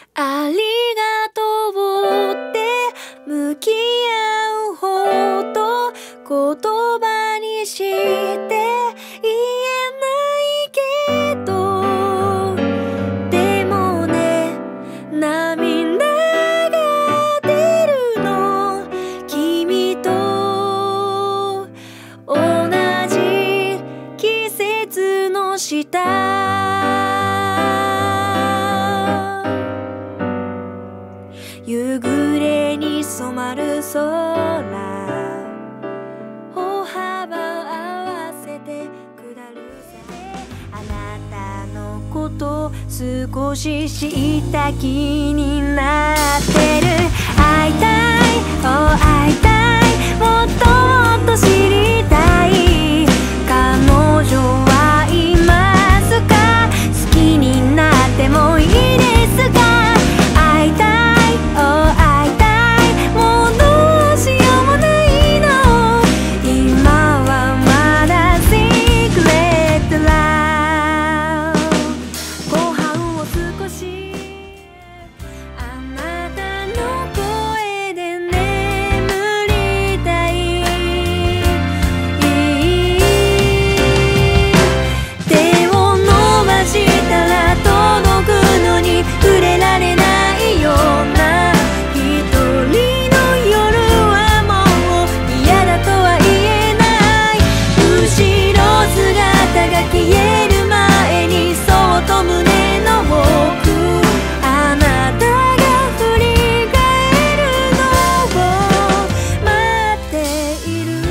ありがとうって向き合うほど言葉にして言えないけど、でもね、涙が出るの君と同じ季節の下、夕暮れに染まる空、歩幅合わせて下る線、あなたのこと少し知った気になってる。会いたい、oh会いたい、もっともっと知りたい。彼女はいますか？好きになってもいいですか？会いたい、oh会いたい、もうどうしようもないの。今はまだ Secret Love。 ご飯を少しあなたの声で眠りたい。手を伸ばしたら届くのに触れられないような一人の夜はもう嫌だとは言えない。後ろ姿が消える前にそっと胸の奥、あなたが振り返るのを待っている。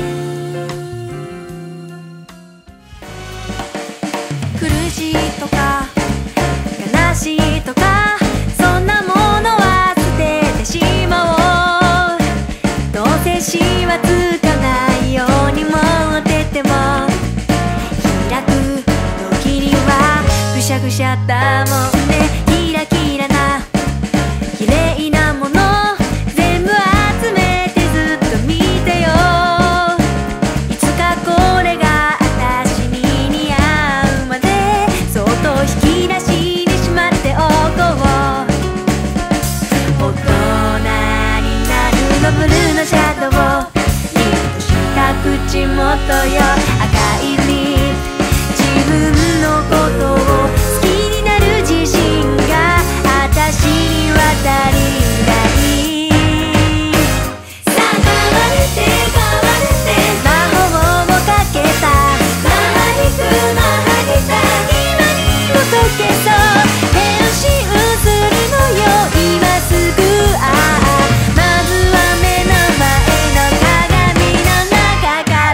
苦しいとか悲しいとかそんなものは捨ててしまおう。どうせ死はつかないように持ってても、開く時にはぐしゃぐしゃだもんね。キラキラな綺麗なもの全部集めてずっと見てよ。いつかこれが私に似合うまでそっと引き出しにしまっておこう。大人になるのブルーのシャドウ、リッとした口元よ、赤いリップ、自分のことを好きになる自信が私には足りない。さあ変われて変われて魔法をかけた、マハリクマハリタ今にも溶けそう。変身するのよ今すぐ、まずは目の前の鏡の中から。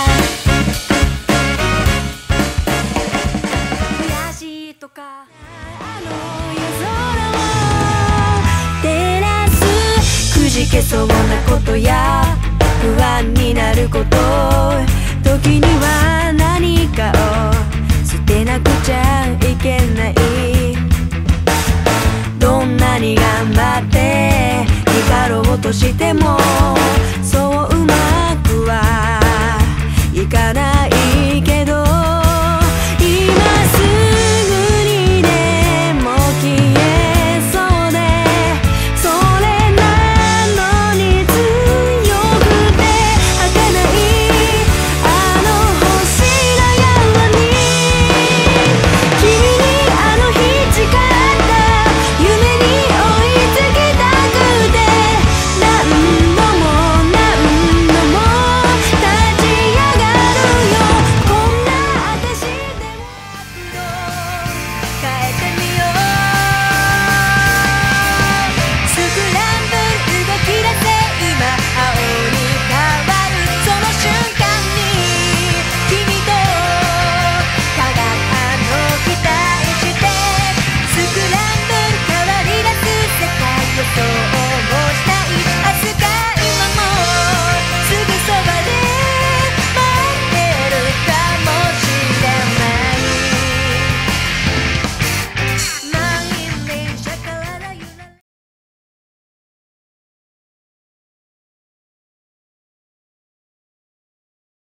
悔しいとかあの夜空を照らすくじけそうなことや不安になること、時には何かを